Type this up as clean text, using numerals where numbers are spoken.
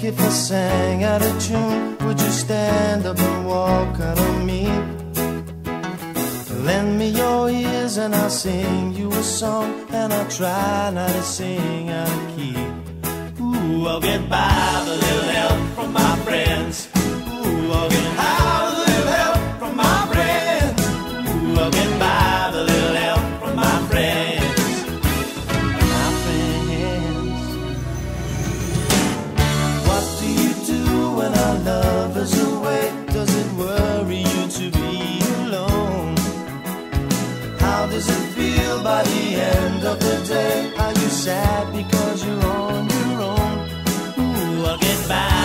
if I sang out of tune, would you stand up and walk out on me? Lend me your ears and I'll sing you a song, and I'll try not to sing out of key. Ooh, I'll get by with a little help from my friends. Ooh, I'll get by with a little help from my friends. Ooh, I'll get by with a little help from my friends. My friends. What do you do when our love is away? Does it worry you to be alone? How does it feel by the end of the day? Are you sad because you're on your own? Ooh, I'll get by